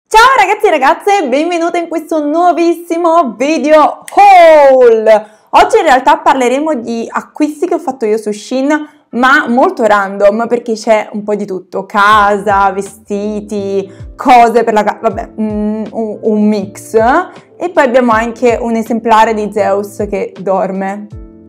Ciao ragazzi e ragazze, benvenute in questo nuovissimo video haul! Oggi in realtà parleremo di acquisti che ho fatto io su Shein, ma molto random perché c'è un po' di tutto: casa, vestiti, cose per la casa, vabbè, un mix. E poi abbiamo anche un esemplare di Zeus che dorme.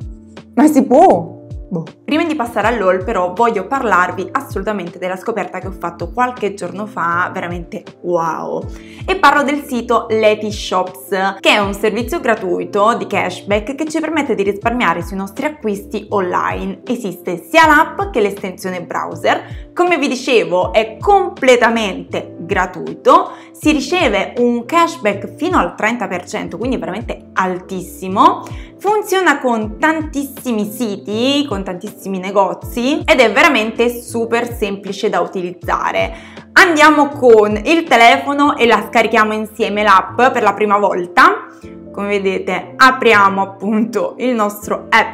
Ma si può? Boh. Prima di passare all'haul però voglio parlarvi assolutamente della scoperta che ho fatto qualche giorno fa, veramente wow, e parlo del sito Letyshops, che è un servizio gratuito di cashback che ci permette di risparmiare sui nostri acquisti online. Esiste sia l'app che l'estensione browser. Come vi dicevo, è completamente gratuito, si riceve un cashback fino al 30%, quindi veramente altissimo. Funziona con tantissimi siti, con tantissimi negozi ed è veramente super semplice da utilizzare. Andiamo con il telefono e la scarichiamo insieme l'app per la prima volta. Come vedete, apriamo appunto il nostro App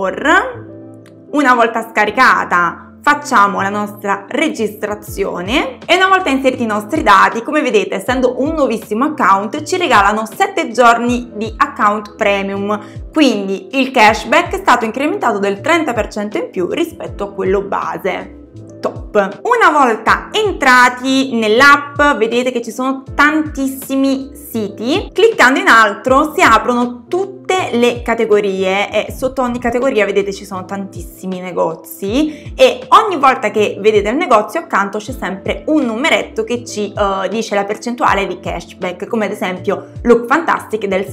Store. Una volta scaricata facciamo la nostra registrazione e una volta inseriti i nostri dati, come vedete, essendo un nuovissimo account, ci regalano 7 giorni di account premium, quindi il cashback è stato incrementato del 30% in più rispetto a quello base. Top. Una volta entrati nell'app vedete che ci sono tantissimi siti. Cliccando in alto si aprono tutte le categorie e sotto ogni categoria vedete ci sono tantissimi negozi e ogni volta che vedete il negozio accanto c'è sempre un numeretto che ci dice la percentuale di cashback, come ad esempio Look Fantastic del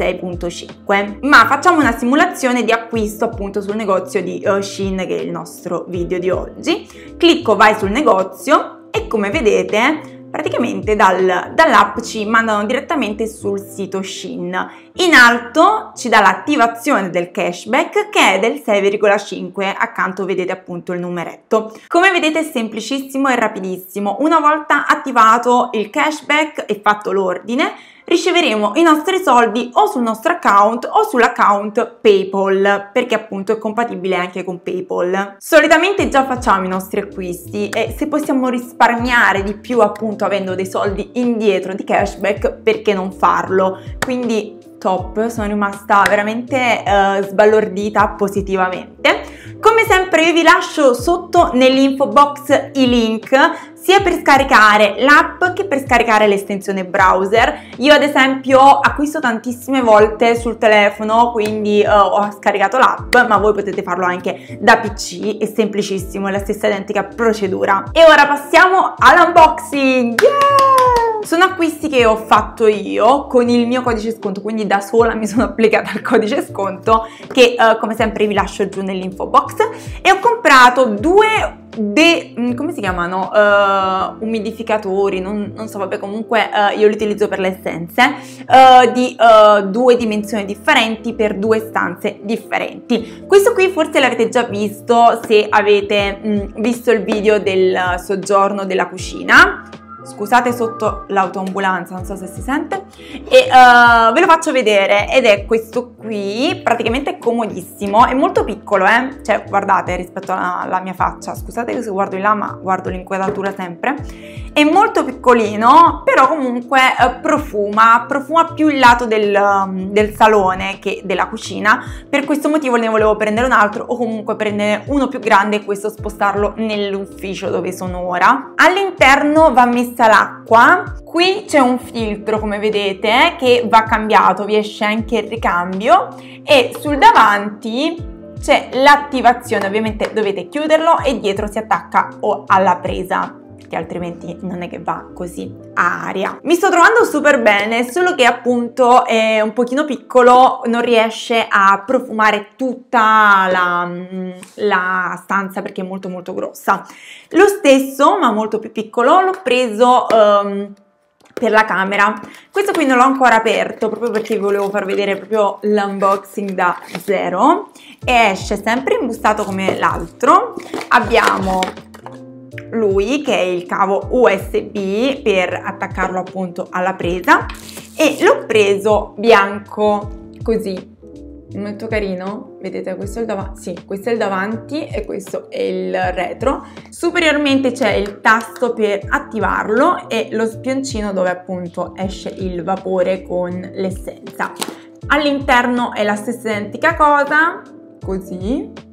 6.5. Ma facciamo una simulazione di acquisto appunto sul negozio di Shein, che è il nostro video di oggi. Clicco vai sul negozio e come vedete praticamente dall'app ci mandano direttamente sul sito Shein. In alto ci dà l'attivazione del cashback che è del 6,5, accanto vedete appunto il numeretto. Come vedete è semplicissimo e rapidissimo. Una volta attivato il cashback e fatto l'ordine, riceveremo i nostri soldi o sul nostro account o sull'account PayPal, perché appunto è compatibile anche con PayPal. Solitamente già facciamo i nostri acquisti e se possiamo risparmiare di più appunto avendo dei soldi indietro di cashback, perché non farlo? Quindi top, sono rimasta veramente sbalordita positivamente. Come sempre io vi lascio sotto nell'info box i link sia per scaricare l'app che per scaricare l'estensione browser. Io ad esempio acquisto tantissime volte sul telefono, quindi ho scaricato l'app, ma voi potete farlo anche da PC, è semplicissimo, è la stessa identica procedura. E ora passiamo all'unboxing! Yeah! Sono acquisti che ho fatto io con il mio codice sconto, quindi da sola mi sono applicata al codice sconto che come sempre vi lascio giù nell'info box, e ho comprato due come si chiamano? Umidificatori, non so, vabbè, comunque io li utilizzo per le essenze di due dimensioni differenti per due stanze differenti. Questo qui forse l'avete già visto se avete visto il video del soggiorno della cucina. Scusate sotto l'autoambulanza, non so se si sente, e ve lo faccio vedere, ed è questo qui, praticamente è comodissimo, è molto piccolo, cioè guardate rispetto alla mia faccia, scusate che se guardo in là ma guardo l'inquadratura sempre, è molto piccolino, però comunque profuma più il lato del salone che della cucina. Per questo motivo ne volevo prendere un altro, o comunque prendere uno più grande e questo spostarlo nell'ufficio dove sono ora. All'interno va messa l'acqua, qui c'è un filtro come vedete che va cambiato, vi esce anche il ricambio, e sul davanti c'è l'attivazione, ovviamente dovete chiuderlo e dietro si attacca alla presa, che altrimenti non è che va così a aria. Mi sto trovando super bene, solo che appunto è un pochino piccolo, non riesce a profumare tutta la stanza perché è molto molto grossa. Lo stesso, ma molto più piccolo, l'ho preso per la camera. Questo qui non l'ho ancora aperto proprio perché vi volevo far vedere proprio l'unboxing da zero, e esce sempre imbustato come l'altro. Abbiamo lui che è il cavo USB per attaccarlo appunto alla presa, e l'ho preso bianco così, molto carino, vedete questo è il davanti, sì, questo è il davanti e questo è il retro. Superiormente c'è il tasto per attivarlo e lo spioncino dove appunto esce il vapore con l'essenza. All'interno è la stessa identica cosa, così.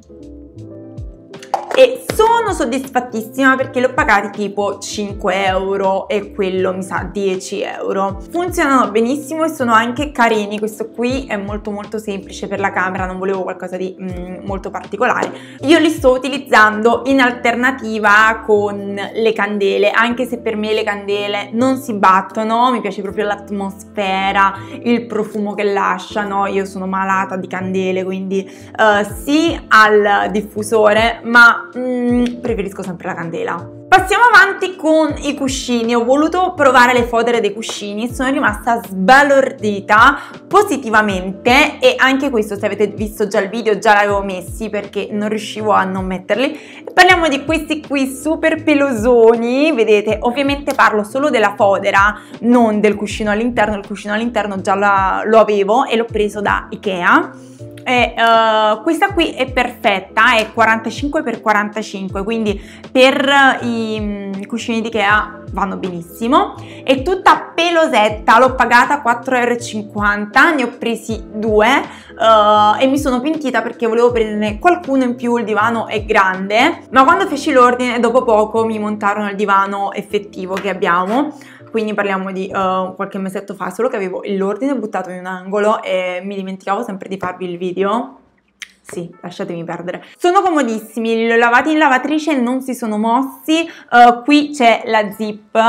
E sono soddisfattissima perché l'ho pagati tipo 5 euro e quello mi sa 10 euro. Funzionano benissimo e sono anche carini. Questo qui è molto semplice per la camera, non volevo qualcosa di molto particolare. Io li sto utilizzando in alternativa con le candele, anche se per me le candele non si battono. Mi piace proprio l'atmosfera, il profumo che lasciano. Io sono malata di candele, quindi sì al diffusore, ma preferisco sempre la candela. Passiamo avanti con i cuscini. Ho voluto provare le fodere dei cuscini, sono rimasta sbalordita positivamente e anche questo, se avete visto già il video, già l'avevo messi perché non riuscivo a non metterli. Parliamo di questi qui super pelosoni, vedete, ovviamente parlo solo della fodera, non del cuscino all'interno. Il cuscino all'interno già lo avevo e l'ho preso da Ikea. E, questa qui è perfetta, è 45x45, quindi per i cuscini di Ikea vanno benissimo. È tutta pelosetta, l'ho pagata 4,50 euro, ne ho presi 2 e mi sono pentita perché volevo prenderne qualcuno in più. Il divano è grande, ma quando feci l'ordine dopo poco mi montarono il divano effettivo che abbiamo. Quindi parliamo di qualche mesetto fa, solo che avevo l'ordine buttato in un angolo e mi dimenticavo sempre di farvi il video. Sì, lasciatemi perdere. Sono comodissimi, li ho lavati in lavatrice e non si sono mossi. Qui c'è la zip,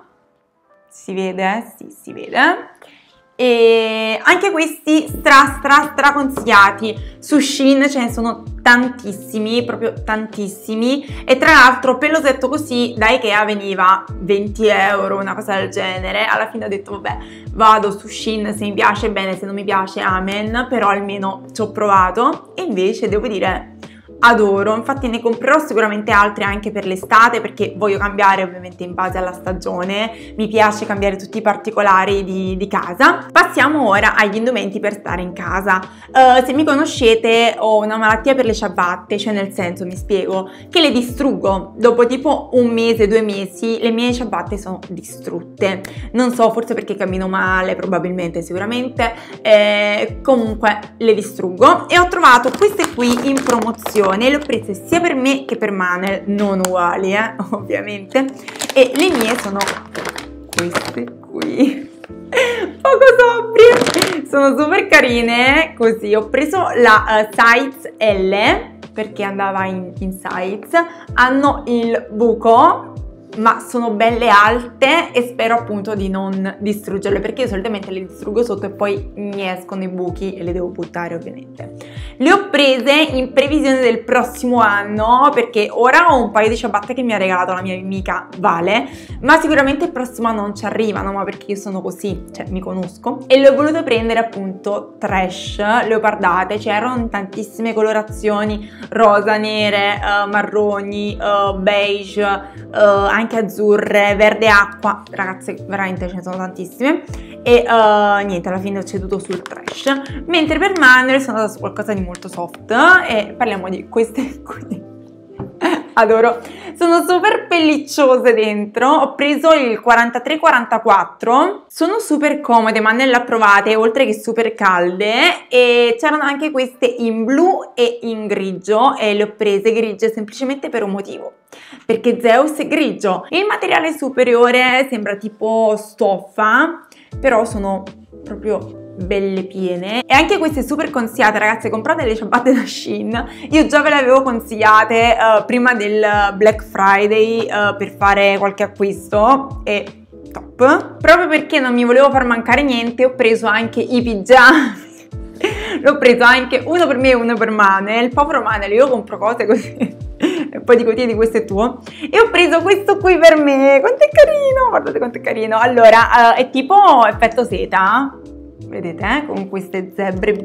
si vede? Sì, si vede. E anche questi stra consigliati. Su Shein ce ne sono tantissimi, proprio tantissimi, e tra l'altro pelosetto così da Ikea veniva 20 euro, una cosa del genere. Alla fine ho detto vabbè, vado su Shein, se mi piace bene, se non mi piace amen, però almeno ci ho provato e invece devo dire adoro. Infatti ne comprerò sicuramente altri anche per l'estate perché voglio cambiare ovviamente in base alla stagione, mi piace cambiare tutti i particolari di casa. Passiamo ora agli indumenti per stare in casa. Se mi conoscete ho una malattia per le ciabatte, cioè nel senso, mi spiego, che le distruggo. Dopo tipo un mese, 2 mesi le mie ciabatte sono distrutte. Non so, forse perché cammino male, probabilmente, sicuramente, comunque le distruggo e ho trovato queste qui in promozione. Le ho prese sia per me che per Manel, non uguali ovviamente, e le mie sono queste qui, poco sobrie, sono super carine. Così ho preso la size L perché andava in size, hanno il buco ma sono belle alte e spero appunto di non distruggerle perché io solitamente le distruggo sotto e poi mi escono i buchi e le devo buttare ovviamente. Le ho prese in previsione del prossimo anno perché ora ho un paio di ciabatte che mi ha regalato la mia amica Vale, ma sicuramente il prossimo anno non ci arrivano, ma perché io sono così, cioè mi conosco, e le ho volute prendere appunto trash, leopardate. C'erano tantissime colorazioni, rosa, nere, marroni, beige, anche azzurre, verde acqua, ragazze veramente ce ne sono tantissime e niente, alla fine ho ceduto sul trash, mentre per Manuel sono andata su qualcosa di molto soft e parliamo di queste qui. Adoro, sono super pellicciose dentro. Ho preso il 43-44, sono super comode, ma nella provate, oltre che super calde, e c'erano anche queste in blu e in grigio e le ho prese grigie semplicemente per un motivo, perché Zeus è grigio. Il materiale superiore sembra tipo stoffa, però sono proprio belle piene e anche queste super consigliate, ragazze. Comprate le ciabatte da Shein, io già ve le avevo consigliate prima del Black Friday per fare qualche acquisto e top, proprio perché non mi volevo far mancare niente. Ho preso anche i pigiami l'ho preso anche uno per me e uno per Manel. Il povero Manel, io compro cose così e poi dico tieni, questo è tuo, e ho preso questo qui per me. Quanto è carino, guardate quanto è carino. Allora è tipo effetto seta, vedete, con queste zebre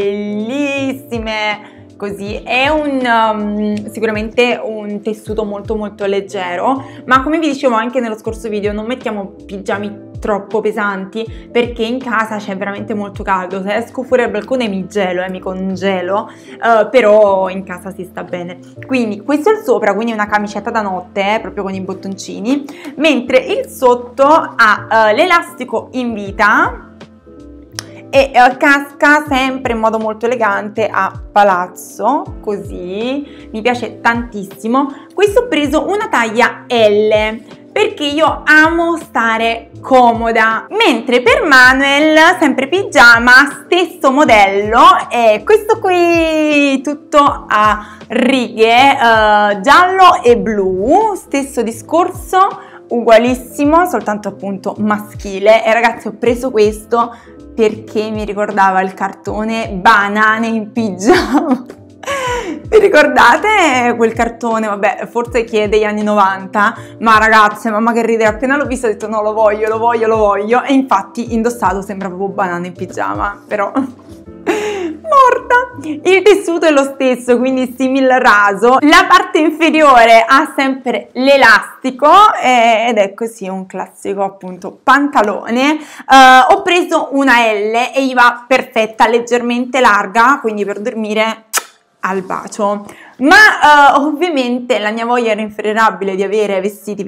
bellissime. Così è sicuramente un tessuto molto leggero, ma come vi dicevo anche nello scorso video, non mettiamo pigiami troppo pesanti, perché in casa c'è veramente molto caldo. Se esco fuori al balcone mi gelo, mi congelo, però in casa si sta bene. Quindi questo è il sopra, quindi una camicetta da notte, proprio con i bottoncini, mentre il sotto ha l'elastico in vita e casca sempre in modo molto elegante a palazzo, così mi piace tantissimo. Questo ho preso una taglia L perché io amo stare comoda, mentre per Manuel sempre pigiama, stesso modello, e questo qui tutto a righe, giallo e blu, stesso discorso, ugualissimo, soltanto appunto maschile. E ragazzi, ho preso questo perché mi ricordava il cartone Banane in pigiama. Vi ricordate quel cartone? Vabbè, forse che è degli anni 90, ma ragazze, mamma che ride, appena l'ho visto ho detto no, lo voglio, lo voglio, lo voglio, e infatti indossato sembra proprio Banane in pigiama, però morta. Il tessuto è lo stesso, quindi simil raso. La parte inferiore ha sempre l'elastico ed è così un classico appunto pantalone. Ho preso una L e gli va perfetta, leggermente larga, quindi per dormire al bacio. Ma ovviamente la mia voglia irrefrenabile di avere vestiti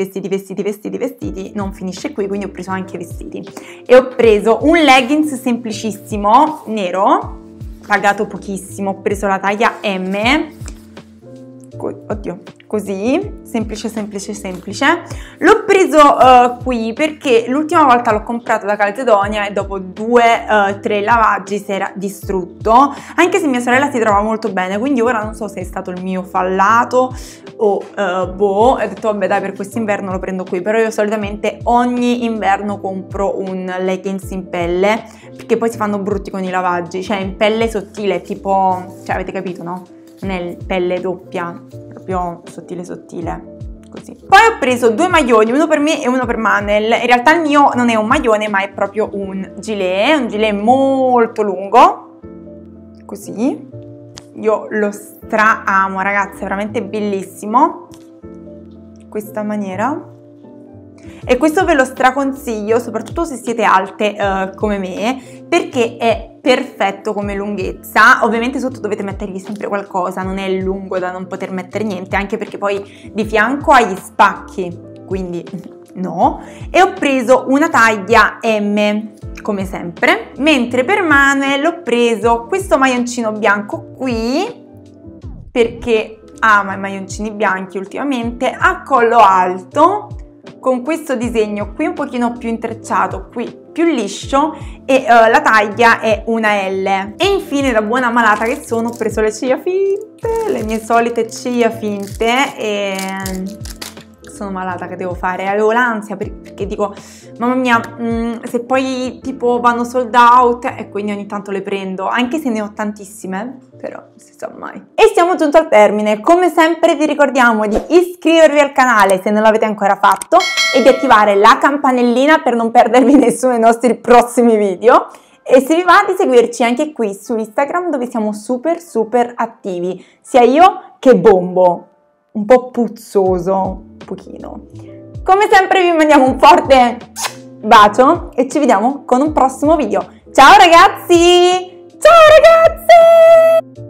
non finisce qui, quindi ho preso anche vestiti e ho preso un leggings semplicissimo nero, pagato pochissimo, ho preso la taglia M, oddio, così, semplice. L'ho preso qui perché l'ultima volta l'ho comprato da Calzedonia e dopo 2-3 lavaggi si era distrutto, anche se mia sorella si trova molto bene, quindi ora non so se è stato il mio fallato o boh, ho detto vabbè dai, per quest'inverno lo prendo qui. Però io solitamente ogni inverno compro un leggings in pelle, perché poi si fanno brutti con i lavaggi, cioè in pelle sottile, tipo, cioè avete capito, no? Non è pelle doppia, proprio sottile, così. Poi ho preso 2 maglioni, uno per me e uno per Manuel. In realtà il mio non è un maglione, ma è proprio un gilet molto lungo, così. Io lo stra amo, ragazzi, è veramente bellissimo, questa maniera. E questo ve lo straconsiglio, soprattutto se siete alte come me, perché è perfetto come lunghezza. Ovviamente sotto dovete mettergli sempre qualcosa, non è lungo da non poter mettere niente, anche perché poi di fianco ha gli spacchi, quindi no. E ho preso una taglia M, come sempre, mentre per Manuel ho preso questo maglioncino bianco qui, perché ama i maglioncini bianchi ultimamente, a collo alto, con questo disegno qui un pochino più intrecciato, qui più liscio, e la taglia è una L. E infine, da buona malata che sono, ho preso le ciglia finte, le mie solite ciglia finte, e sono malata, che devo fare? Avevo l'ansia perché dico mamma mia, se poi tipo vanno sold out, e quindi ogni tanto le prendo, anche se ne ho tantissime, però non si sa mai. E siamo giunti al termine. Come sempre vi ricordiamo di iscrivervi al canale se non l'avete ancora fatto e di attivare la campanellina per non perdervi nessuno dei nostri prossimi video. E se vi va di seguirci anche qui su Instagram, dove siamo super attivi, sia io che Bombo, un po' puzzoso, un pochino. Come sempre vi mandiamo un forte bacio e ci vediamo con un prossimo video. Ciao ragazzi! Ciao ragazzi!